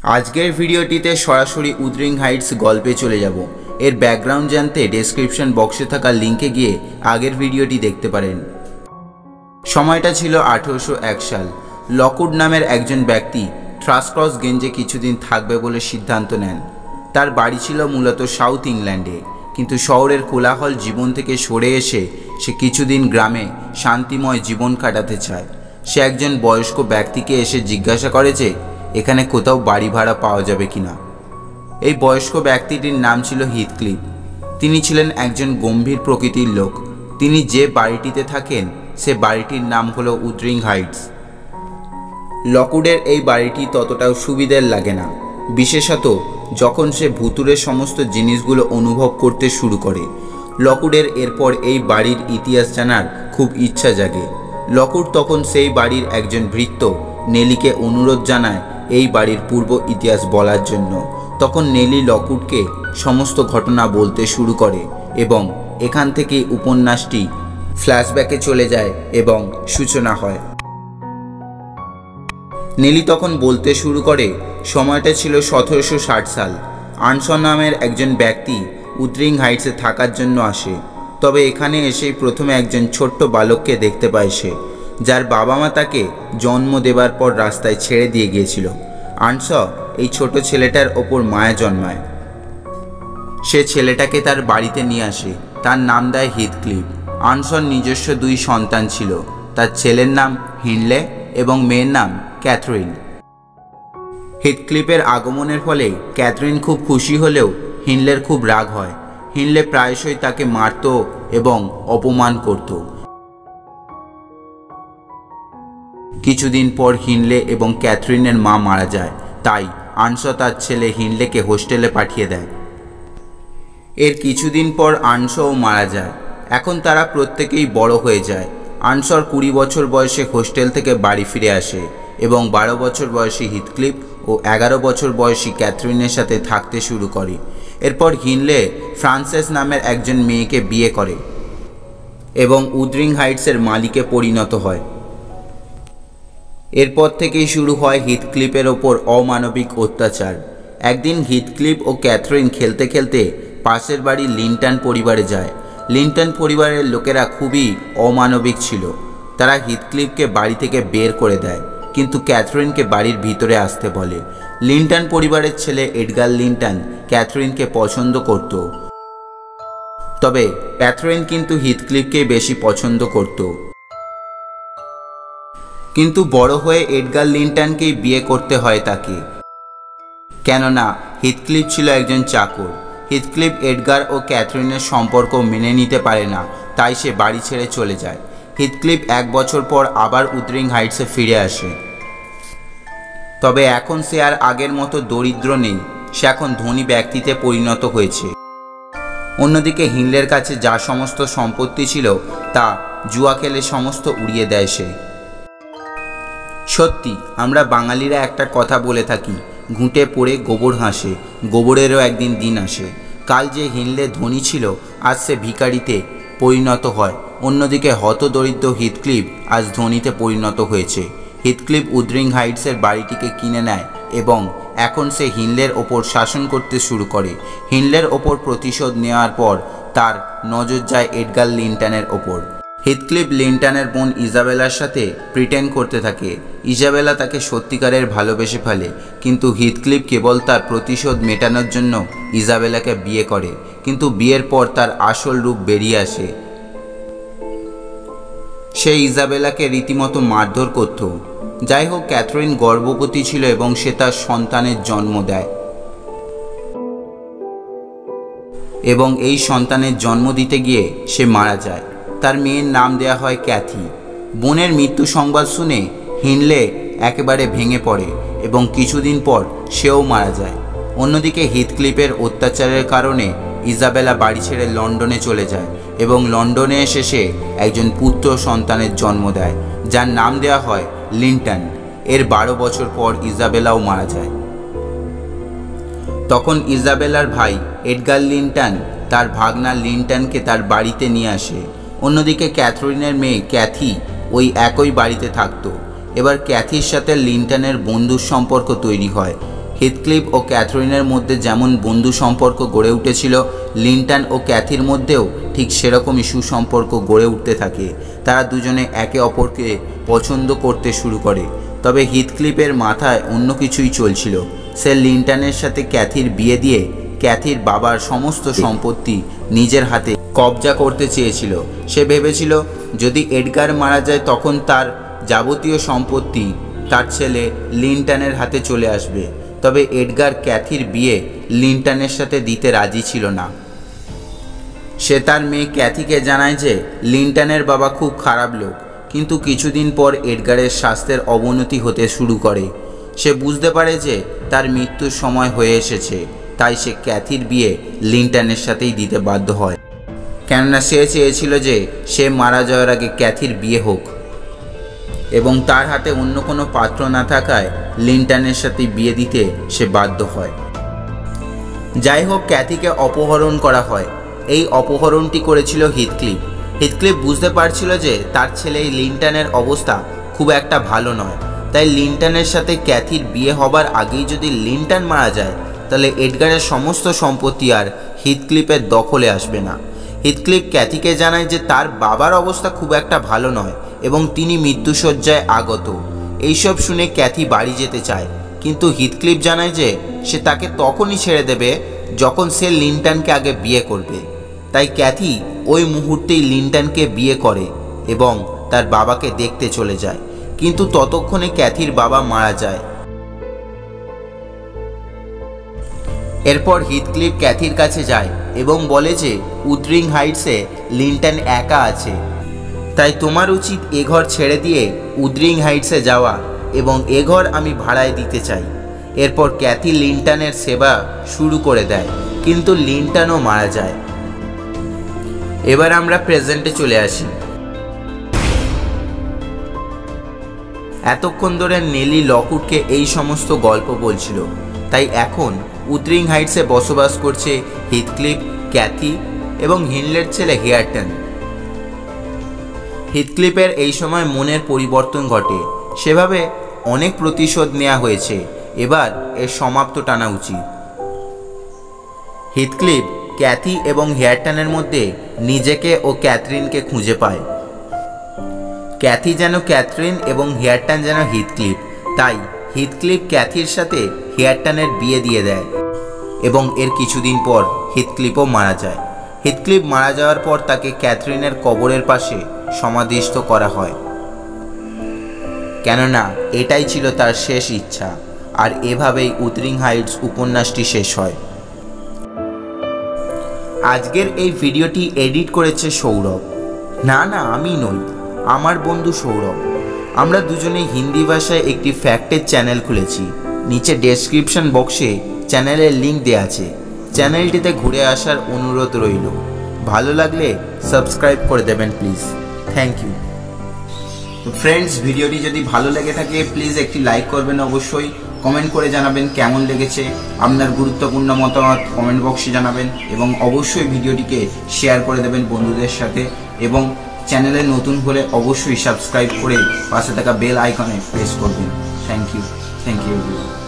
আজকের ভিডিওটিতে সরাসরি উদ্রিং হাইটস গল্পে চলে যাব। এর ব্যাকগ্রাউন্ড জানতে ডেসক্রিপশন বক্সে থাকা লিঙ্কে গিয়ে আগের ভিডিওটি দেখতে পারেন। সময়টা ছিল 1801 সাল। লকউড নামের একজন ব্যক্তি থ্রাসকক্রস গেঞ্জে কিছুদিন থাকবে বলে সিদ্ধান্ত নেন। তার বাড়ি ছিল মূলত সাউথ ইংল্যান্ডে, কিন্তু শহরের কোলাহল জীবন থেকে সরে এসে সে কিছুদিন গ্রামে শান্তিময় জীবন কাটাতে চায়। সে একজন বয়স্ক ব্যক্তিকে এসে জিজ্ঞাসা করে যে এখানে কোথাও বাড়ি ভাড়া পাওয়া যাবে কিনা। এই বয়স্ক ব্যক্তিটির নাম ছিল হিথক্লিফ। তিনি ছিলেন একজন গম্ভীর প্রকৃতির লোক। তিনি যে বাড়িটিতে থাকেন সে বাড়িটির নাম হলো উদ্রিং হাইটস। লকউডের এই বাড়িটি ততটাও সুবিধার লাগে না, বিশেষত যখন সে ভুতুড়ে সমস্ত জিনিসগুলো অনুভব করতে শুরু করে। লকউডের এরপর এই বাড়ির ইতিহাস জানার খুব ইচ্ছা জাগে। লকউড তখন সেই বাড়ির একজন ভৃত্য নেলিকে অনুরোধ জানায় এই বাড়ির পূর্ব ইতিহাস বলার জন্য। তখন নেলি লকউডকে সমস্ত ঘটনা বলতে শুরু করে এবং এখান থেকেই উপন্যাসটি ফ্ল্যাশব্যাকে চলে যায় এবং সূচনা হয়। নেলি তখন বলতে শুরু করে, সময়টা ছিল 1760 সাল। আনসন নামের একজন ব্যক্তি উদ্রিং হাইটসে থাকার জন্য আসে। তবে এখানে এসেই প্রথমে একজন ছোট্ট বালককে দেখতে পায় সে, যার বাবা মা তাকে জন্ম দেবার পর রাস্তায় ছেড়ে দিয়ে গিয়েছিল। আনস এই ছোট ছেলেটার ওপর মায়া জন্মায়। সে ছেলেটাকে তার বাড়িতে নিয়ে আসে। তার নাম দেয় হিথক্লিফ। আনসর নিজস্ব 2 সন্তান ছিল। তার ছেলের নাম হিনলে এবং মেয়ের নাম ক্যাথরিন। হিথক্লিফের আগমনের ফলে ক্যাথরিন খুব খুশি হলেও হিনলের খুব রাগ হয়। হিনলে প্রায়শই তাকে মারত এবং অপমান করত। কিছুদিন পর হিনলে এবং ক্যাথরিনের মা মারা যায়, তাই আনস তার ছেলে হিনলেকে হোস্টেলে পাঠিয়ে দেয়। এর কিছুদিন পর আনসও মারা যায়। এখন তারা প্রত্যেকেই বড় হয়ে যায়। আনসর 20 বছর বয়সে হোস্টেল থেকে বাড়ি ফিরে আসে এবং 12 বছর বয়সী হিথক্লিফ ও 11 বছর বয়সী ক্যাথরিনের সাথে থাকতে শুরু করে। এরপর হিনলে ফ্রান্সেস নামের একজন মেয়েকে বিয়ে করে এবং উদ্রিং হাইটসের মালিকে পরিণত হয়। এরপর থেকেই শুরু হয় হিথক্লিফের ওপর অমানবিক অত্যাচার। একদিন হিথক্লিফ ও ক্যাথরিন খেলতে খেলতে পাশের বাড়ি লিন্টন পরিবারে যায়। লিন্টন পরিবারের লোকেরা খুবই অমানবিক ছিল। তারা হিথক্লিফকে বাড়ি থেকে বের করে দেয়, কিন্তু ক্যাথরিনকে বাড়ির ভিতরে আসতে বলে। লিন্টন পরিবারের ছেলে এডগার লিন্টন ক্যাথরিনকে পছন্দ করত, তবে ক্যাথরিন কিন্তু হিথক্লিফকে বেশি পছন্দ করত। কিন্তু বড় হয়ে এডগার লিন্টনকেই বিয়ে করতে হয় তাকে, কেননা হিথক্লিফ ছিল একজন চাকর। হিথক্লিফ এডগার ও ক্যাথরিনের সম্পর্ক মেনে নিতে পারে না, তাই সে বাড়ি ছেড়ে চলে যায়। হিথক্লিফ 1 বছর পর আবার উদ্রিং হাইটসে ফিরে আসে। তবে এখন সে আর আগের মতো দরিদ্র নেই, সে এখন ধনী ব্যক্তিতে পরিণত হয়েছে। অন্যদিকে হিনলের কাছে যা সমস্ত সম্পত্তি ছিল তা জুয়া খেলে সমস্ত উড়িয়ে দেয় সে। সত্যি, আমরা বাঙালিরা একটা কথা বলে থাকি, ঘুঁটে পড়ে গোবর হাসে, গোবরেরও একদিন দিন আসে। কাল যে হিনলে ধনী ছিল আজ সে ভিখারিতে পরিণত হয়। অন্যদিকে হতদরিদ্র হিথক্লিফ আজ ধনীতে পরিণত হয়েছে। হিথক্লিফ উদ্রিং হাইটসের বাড়িটিকে কিনে নেয় এবং এখন সে হিনলের ওপর শাসন করতে শুরু করে। হিনলের ওপর প্রতিশোধ নেওয়ার পর তার নজর যায় এডগার লিন্টনের ওপর। হিথক্লিফ লিন্টনের বোন ইজাবেলার সাথে প্রিটেন্ড করতে থাকে। ইজাবেলা তাকে সত্যিকারের ভালোবেসে ফেলে, কিন্তু হিথক্লিফ কেবল তার প্রতিশোধ মেটানোর জন্য ইজাবেলাকে বিয়ে করে। কিন্তু বিয়ের পর তার আসল রূপ বেরিয়ে আসে। সে ইজাবেলাকে রীতিমতো মারধর করত। যাই হোক, ক্যাথরিন গর্ভবতী ছিল এবং সে তার সন্তানের জন্ম দেয় এবং এই সন্তানের জন্ম দিতে গিয়ে সে মারা যায়। তার মেয়ের নাম দেয়া হয় ক্যাথি। বোনের মৃত্যু সংবাদ শুনে হিনলে একেবারে ভেঙে পড়ে এবং কিছুদিন পর সেও মারা যায়। অন্যদিকে হিথক্লিফের অত্যাচারের কারণে ইজাবেলা বাড়ি ছেড়ে লন্ডনে চলে যায় এবং লন্ডনে এসে সে একজন পুত্র সন্তানের জন্ম দেয়, যার নাম দেওয়া হয় লিন্টন। এর 12 বছর পর ইজাবেলাও মারা যায়। তখন ইজাবেলার ভাই এডগার লিন্টন তার ভাগনা লিন্টনকে তার বাড়িতে নিয়ে আসে। অন্যদিকে ক্যাথরিনের মেয়ে ক্যাথি ওই একই বাড়িতে থাকত। এবার ক্যাথির সাথে লিন্টনের বন্ধুর সম্পর্ক তৈরি হয়। হিথক্লিফ ও ক্যাথরিনের মধ্যে যেমন বন্ধু সম্পর্ক গড়ে উঠেছিল, লিন্টন ও ক্যাথির মধ্যেও ঠিক সেরকমই সুসম্পর্ক গড়ে উঠতে থাকে। তারা দুজনে একে অপরকে পছন্দ করতে শুরু করে। তবে হিথক্লিফের মাথায় অন্য কিছুই চলছিল। সে লিন্টনের সাথে ক্যাথির বিয়ে দিয়ে ক্যাথির বাবার সমস্ত সম্পত্তি নিজের হাতে কবজা করতে চেয়েছিল। সে ভেবেছিল যদি এডগার মারা যায় তখন তার যাবতীয় সম্পত্তি তার ছেলে লিন্টনের হাতে চলে আসবে। তবে এডগার ক্যাথির বিয়ে লিন্টনের সাথে দিতে রাজি ছিল না। সে তার মেয়ে ক্যাথিকে জানায় যে লিন্টনের বাবা খুব খারাপ লোক। কিন্তু কিছুদিন পর এডগারের স্বাস্থ্যের অবনতি হতে শুরু করে। সে বুঝতে পারে যে তার মৃত্যুর সময় হয়ে এসেছে, তাই সে ক্যাথির বিয়ে লিন্টনের সাথেই দিতে বাধ্য হয়। কেননা সে চেয়েছিল যে সে মারা যাওয়ার আগে ক্যাথির বিয়ে হোক এবং তার হাতে অন্য কোনো পাত্র না থাকায় লিন্টনের সাথে বিয়ে দিতে সে বাধ্য হয়। যাই হোক, ক্যাথিকে অপহরণ করা হয়। এই অপহরণটি করেছিল হিথক্লিফ। হিথক্লিফ বুঝতে পারছিল যে তার ছেলে লিন্টনের অবস্থা খুব একটা ভালো নয়, তাই লিন্টনের সাথে ক্যাথির বিয়ে হবার আগেই যদি লিন্টন মারা যায় তাহলে এডগারের সমস্ত সম্পত্তি আর হিথক্লিফের দখলে আসবে না। হিথক্লিফ ক্যাথিকে জানায় যে তার বাবার অবস্থা খুব একটা ভালো নয় এবং তিনি মৃত্যুশয্যায় আগত। এইসব শুনে ক্যাথি বাড়ি যেতে চায়, কিন্তু হিথক্লিফ জানায় যে সে তাকে তখনই ছেড়ে দেবে যখন সে লিন্টনকে আগে বিয়ে করবে। তাই ক্যাথি ওই মুহূর্তেই লিন্টনকে বিয়ে করে এবং তার বাবাকে দেখতে চলে যায়। কিন্তু ততক্ষণে ক্যাথির বাবা মারা যায়। এরপর হিথক্লিফ ক্যাথির কাছে যায় এবং বলে যে উথরিং হাইটসে লিন্টন একা আছে, তাই তোমার উচিত এ ঘর ছেড়ে দিয়ে উথরিং হাইটসে যাওয়া এবং এ ঘর আমি ভাড়ায় দিতে চাই। এরপর ক্যাথি লিন্টনের সেবা শুরু করে দেয়, কিন্তু লিন্টনও মারা যায়। এবার আমরা প্রেজেন্টে চলে আসি। এতক্ষণ ধরে নেলি লকউডকে এই সমস্ত গল্প বলছিল, তাই এখন উথরিং হাইটসে বসবাস করছে হিথক্লিফ, ক্যাথি এবং হিনলের ছেলে হেয়ারটন। হিথক্লিফের এই সময় মনের পরিবর্তন ঘটে। সেভাবে অনেক প্রতিশোধ নেওয়া হয়েছে, এবার এর সমাপ্ত টানা উচিত। হিথক্লিফ ক্যাথি এবং হেয়ারটনের মধ্যে নিজেকে ও ক্যাথরিনকে খুঁজে পায়। ক্যাথি যেন ক্যাথরিন এবং হেয়ারটন যেন হিথক্লিফ, তাই হিথক্লিফ ক্যাথির সাথে হেয়ারটনের বিয়ে দিয়ে দেয় এবং এর কিছুদিন পর হিথক্লিফও মারা যায়। হিথক্লিফ মারা যাওয়ার পর তাকে ক্যাথরিনের কবরের পাশে সমাধিস্থ করা হয়, কেননা এটাই ছিল তার শেষ ইচ্ছা। আর এভাবেই উথরিং হাইটস উপন্যাসটি শেষ হয়। আজকের এই ভিডিওটি এডিট করেছে সৌরভ। না, আমি নই, আমার বন্ধু সৌরভ। আমরা দুজনেই হিন্দি ভাষায় একটি ফ্যাক্টের চ্যানেল খুলেছি। নিচে ডেসক্রিপশন বক্সে চ্যানেলের লিঙ্ক দেওয়া আছে। চ্যানেলটিতে ঘুরে আসার অনুরোধ রইল। ভালো লাগলে সাবস্ক্রাইব করে দেবেন প্লিজ। Thank you. তো ফ্রেন্ডস, ভিডিওটি যদি ভালো লেগে থাকে প্লিজ একটি লাইক করবেন, অবশ্যই কমেন্ট করে জানাবেন কেমন লেগেছে। আপনার গুরুত্বপূর্ণ মতামত কমেন্ট বক্সে জানাবেন এবং অবশ্যই ভিডিওটিকে শেয়ার করে দেবেন বন্ধুদের সাথে। এবং চ্যানেলে নতুন হলে অবশ্যই সাবস্ক্রাইব করে পাশে থাকা বেল আইকনে প্রেস করবেন। Thank you.